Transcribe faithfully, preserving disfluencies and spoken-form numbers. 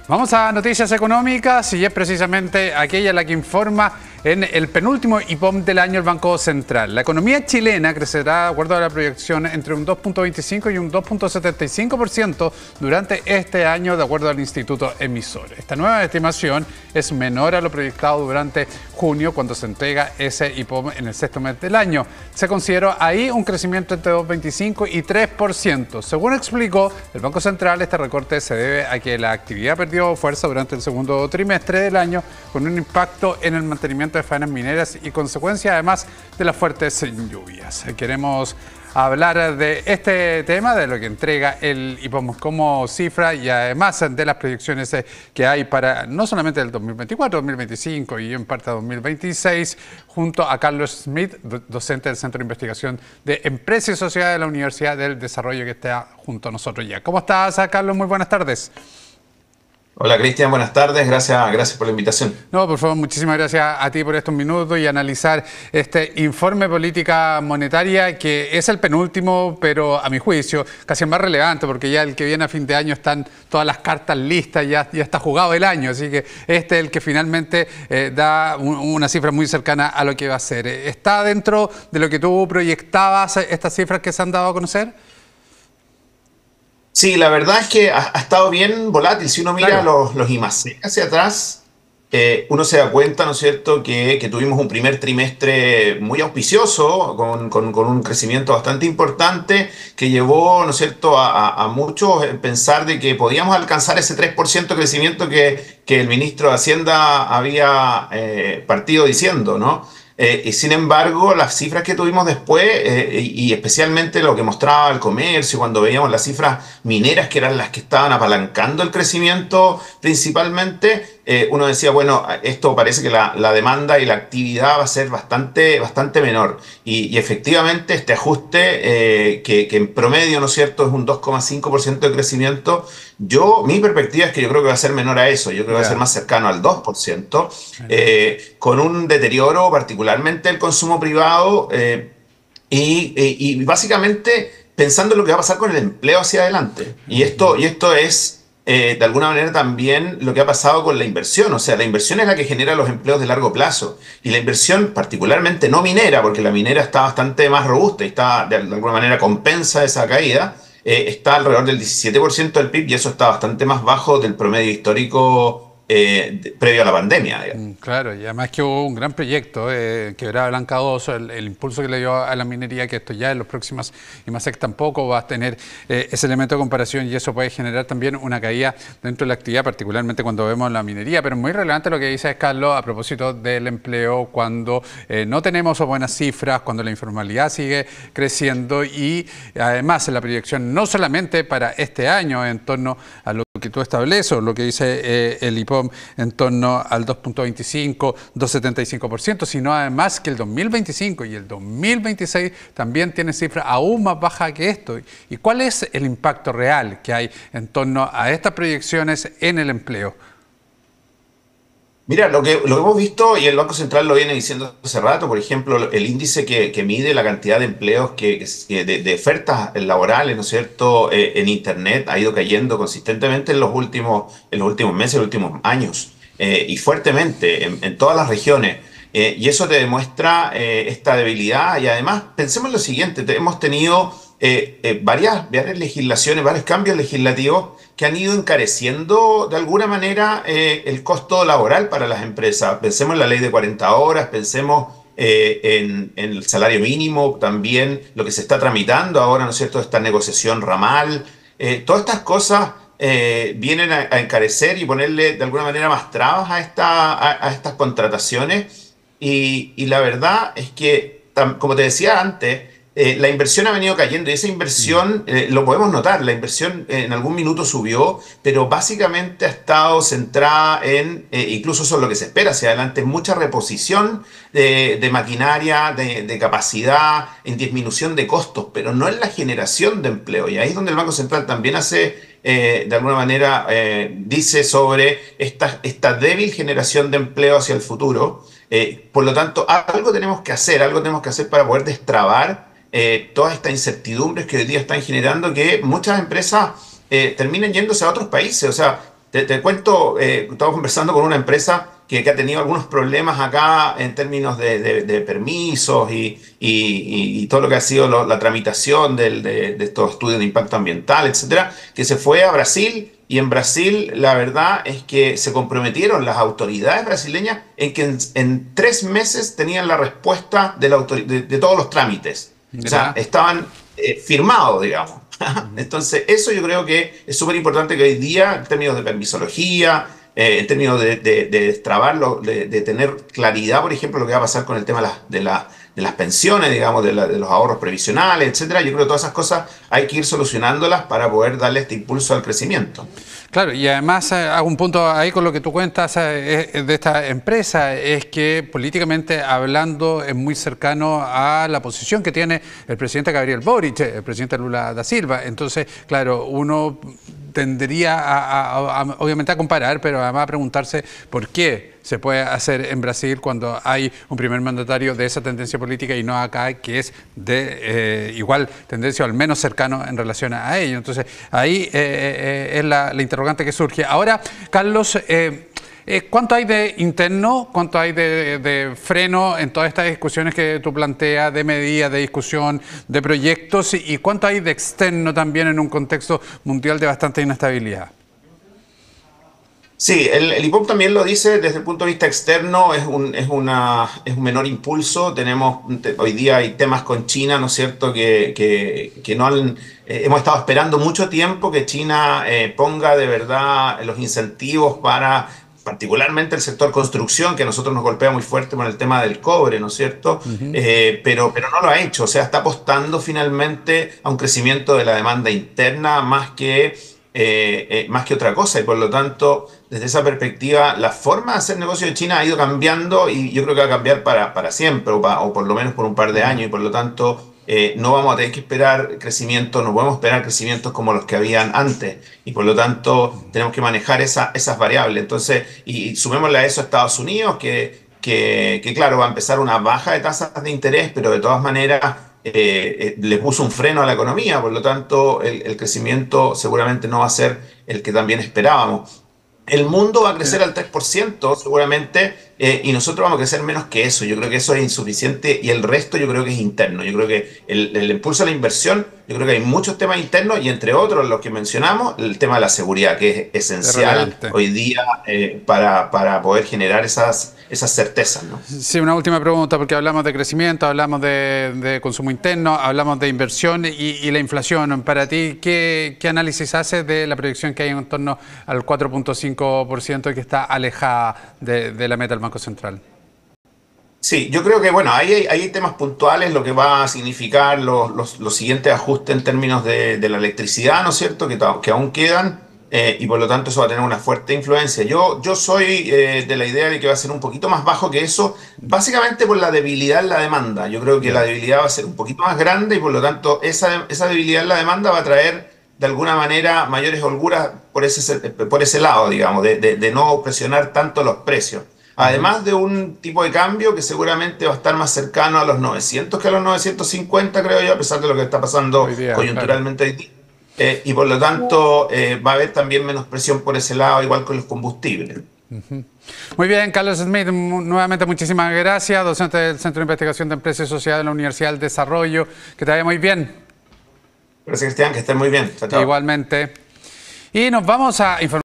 Vamos a noticias económicas y es precisamente aquella la que informa en el penúltimo I P O M del año el Banco Central. La economía chilena crecerá, de acuerdo a la proyección, entre un dos punto veinticinco y un dos punto setenta y cinco por ciento durante este año, de acuerdo al instituto emisor. Esta nueva estimación es menor a lo proyectado durante junio, cuando se entrega ese I P O M en el sexto mes del año. Se consideró ahí un crecimiento entre dos punto veinticinco y tres por ciento. Según explicó el Banco Central, este recorte se debe a que la actividad perdió fuerza durante el segundo trimestre del año, con un impacto en el mantenimiento de faenas mineras y consecuencia además de las fuertes lluvias. Queremos hablar de este tema, de lo que entrega el I P O M como cifra y además de las proyecciones que hay para no solamente el dos mil veinticuatro, dos mil veinticinco y en parte dos mil veintiséis, junto a Carlos Smith, docente del Centro de Investigación de Empresas y Sociedades de la Universidad del Desarrollo, que está junto a nosotros ya. ¿Cómo estás, Carlos? Muy buenas tardes. Hola Cristian, buenas tardes, gracias, gracias por la invitación. No, por favor, muchísimas gracias a ti por estos minutos y analizar este informe de política monetaria, que es el penúltimo, pero a mi juicio casi el más relevante, porque ya el que viene a fin de año están todas las cartas listas, ya, ya está jugado el año, así que este es el que finalmente eh, da un, una cifra muy cercana a lo que va a ser. ¿Está dentro de lo que tú proyectabas estas cifras que se han dado a conocer? Sí, la verdad es que ha, ha estado bien volátil. Si uno mira claro. los, los I M A C hacia atrás, eh, uno se da cuenta, ¿no es cierto?, que, que tuvimos un primer trimestre muy auspicioso, con, con, con un crecimiento bastante importante, que llevó, ¿no es cierto?, a, a, a muchos pensar de que podíamos alcanzar ese tres por ciento de crecimiento que, que el ministro de Hacienda había eh, partido diciendo, ¿no? Eh, y sin embargo, las cifras que tuvimos después, eh, y especialmente lo que mostraba el comercio, cuando veíamos las cifras mineras, que eran las que estaban apalancando el crecimiento principalmente, eh, uno decía, bueno, esto parece que la, la demanda y la actividad va a ser bastante, bastante menor. Y, y efectivamente este ajuste, eh, que, que en promedio, ¿no es cierto?, es un dos coma cinco por ciento de crecimiento. Yo, mi perspectiva es que yo creo que va a ser menor a eso, yo creo que yeah. va a ser más cercano al dos por ciento, eh, con un deterioro particularmente del consumo privado eh, y, y, y básicamente pensando en lo que va a pasar con el empleo hacia adelante. Y esto, y esto es eh, de alguna manera también lo que ha pasado con la inversión, o sea, la inversión es la que genera los empleos de largo plazo y la inversión particularmente no minera, porque la minera está bastante más robusta y está de alguna manera compensa esa caída. Eh, está alrededor del diecisiete por ciento del P I B y eso está bastante más bajo del promedio histórico eh, de, previo a la pandemia. Digamos. Claro, y además que hubo un gran proyecto, eh, Quebrada Blanca dos, el, el impulso que le dio a la minería, que esto ya en los próximos I M A C tampoco va a tener eh, ese elemento de comparación y eso puede generar también una caída dentro de la actividad, particularmente cuando vemos la minería. Pero muy relevante lo que dice Carlos a propósito del empleo, cuando eh, no tenemos buenas cifras, cuando la informalidad sigue creciendo y además la proyección no solamente para este año en torno a lo que tú estableces o lo que dice eh, el I P O M en torno al dos punto veinticinco, dos punto setenta y cinco por ciento, sino además que el dos mil veinticinco y el dos mil veintiséis también tienen cifras aún más bajas que esto. ¿Y cuál es el impacto real que hay en torno a estas proyecciones en el empleo? Mira, lo que, lo que hemos visto, y el Banco Central lo viene diciendo hace rato, por ejemplo, el índice que, que mide la cantidad de empleos, que, que de, de ofertas laborales, ¿no es cierto?, eh, en Internet ha ido cayendo consistentemente en los últimos, en los últimos meses, en los últimos años, eh, y fuertemente en, en todas las regiones. Eh, y eso te demuestra eh, esta debilidad. Y además, pensemos lo siguiente, te, hemos tenido eh, eh, varias, varias legislaciones, varios cambios legislativos que han ido encareciendo de alguna manera eh, el costo laboral para las empresas. Pensemos en la ley de cuarenta horas, pensemos eh, en, en el salario mínimo, también lo que se está tramitando ahora, ¿no es cierto?, esta negociación ramal. Eh, todas estas cosas eh, vienen a, a encarecer y ponerle de alguna manera más trabas a, esta, a, a estas contrataciones. Y, y la verdad es que, como te decía antes, Eh, la inversión ha venido cayendo y esa inversión, eh, lo podemos notar, la inversión eh, en algún minuto subió, pero básicamente ha estado centrada en, eh, incluso eso es lo que se espera hacia adelante, en mucha reposición de, de maquinaria, de, de capacidad, en disminución de costos, pero no en la generación de empleo. Y ahí es donde el Banco Central también hace, eh, de alguna manera, eh, dice sobre esta, esta débil generación de empleo hacia el futuro. Eh, por lo tanto, algo tenemos que hacer, algo tenemos que hacer para poder destrabar Eh, todas estas incertidumbres que hoy día están generando que muchas empresas eh, terminen yéndose a otros países. O sea, Te, te cuento, eh, estaba conversando con una empresa que, que ha tenido algunos problemas acá en términos de, de- de permisos y, y- y todo lo que ha sido lo- la tramitación del- de, de estos estudios de impacto ambiental, etcétera, que se fue a Brasil. Y en Brasil, la verdad es que se comprometieron las autoridades brasileñas en que en, en tres meses tenían la respuesta de, la autori- de de todos los trámites. O sea, ¿Ya? estaban eh, firmados, digamos. Entonces, eso yo creo que es súper importante que hoy día, en términos de permisología, eh, en términos de, de, de destrabarlo, de, de tener claridad, por ejemplo, lo que va a pasar con el tema de las, de la- de las pensiones, digamos, de, la- de los ahorros previsionales, etcétera. Yo creo que todas esas cosas hay que ir solucionándolas para poder darle este impulso al crecimiento. Claro, y además eh, hago un punto ahí con lo que tú cuentas eh, eh, de esta empresa, es que políticamente hablando es muy cercano a la posición que tiene el presidente Gabriel Boric, el presidente Lula da Silva. Entonces, claro, uno tendría a, a- a- obviamente a comparar, pero además a preguntarse por qué se puede hacer en Brasil cuando hay un primer mandatario de esa tendencia política y no acá, que es de eh, igual tendencia o al menos cercano en relación a ello. Entonces, ahí eh, eh, es la, la interrogante que surge. Ahora, Carlos, eh, eh, ¿cuánto hay de interno, cuánto hay de, de freno en todas estas discusiones que tú planteas, de medidas, de discusión, de proyectos, y cuánto hay de externo también en un contexto mundial de bastante inestabilidad? Sí, el, el I P O P también lo dice desde el punto de vista externo, es un, es una, es un menor impulso. Tenemos, te- hoy día hay temas con China, ¿no es cierto?, que, que, que no han, eh, hemos estado esperando mucho tiempo que China eh, ponga de verdad los incentivos para, particularmente el sector construcción, que a nosotros nos golpea muy fuerte con el tema del cobre, ¿no es cierto? Ujú. Eh, pero, pero no lo ha hecho, o sea, está apostando finalmente a un crecimiento de la demanda interna más que eh, eh, más que otra cosa y por lo tanto, desde esa perspectiva, la forma de hacer negocio de China ha ido cambiando y yo creo que va a cambiar para, para siempre o, pa- o por lo menos por un par de años y por lo tanto eh, no vamos a tener que esperar crecimiento, no podemos esperar crecimientos como los que habían antes y por lo tanto tenemos que manejar esa- esas variables. Entonces, y, y sumémosle a eso a Estados Unidos que, que, que claro, va a empezar una baja de tasas de interés, pero de todas maneras eh, eh, le puso un freno a la economía, por lo tanto el, el crecimiento seguramente no va a ser el que también esperábamos. El mundo va a Sí. crecer al tres por ciento seguramente eh, y nosotros vamos a crecer menos que eso. Yo creo que eso es insuficiente y el resto yo creo que es interno. Yo creo que el, el impulso a la inversión, yo creo que hay muchos temas internos y entre otros los que mencionamos, el tema de la seguridad, que es Es esencial relevante. hoy día eh, para, para poder generar esas, esas certezas, ¿no? Sí, una última pregunta, porque hablamos de crecimiento, hablamos de, de consumo interno, hablamos de inversión y, y la inflación. Para ti, ¿qué, qué análisis haces de la proyección que hay en torno al cuatro punto cinco por ciento y que está alejada de, de la meta del Banco Central? Sí, yo creo que, bueno, ahí hay, ahí hay temas puntuales, lo que va a significar los, los, los siguientes ajustes en términos de, de la electricidad, ¿no es cierto?, que, ta- que aún quedan, eh, y por lo tanto eso va a tener una fuerte influencia. Yo, yo soy eh, de la idea de que va a ser un poquito más bajo que eso, básicamente por la debilidad en la demanda. Yo creo que la Ya. debilidad va a ser un poquito más grande y por lo tanto esa, esa debilidad en la demanda va a traer de alguna manera mayores holguras por ese, por ese lado, digamos, de, de de no presionar tanto los precios. Ujú. Además de un tipo de cambio que seguramente va a estar más cercano a los novecientos que a los novecientos cincuenta, creo yo, a pesar de lo que está pasando Hoy día, claro. coyunturalmente hoy día. Eh, y por lo tanto eh, va a haber también menos presión por ese lado, igual con los combustibles. Muy bien, Carlos Smith, mu- nuevamente muchísimas gracias, docente del Centro de Investigación de Empresas y Sociedad de la Universidad del Desarrollo. Que te vaya muy bien. Gracias, Cristian, que estén muy bien. Chao, chao. Igualmente. Y nos vamos a informar.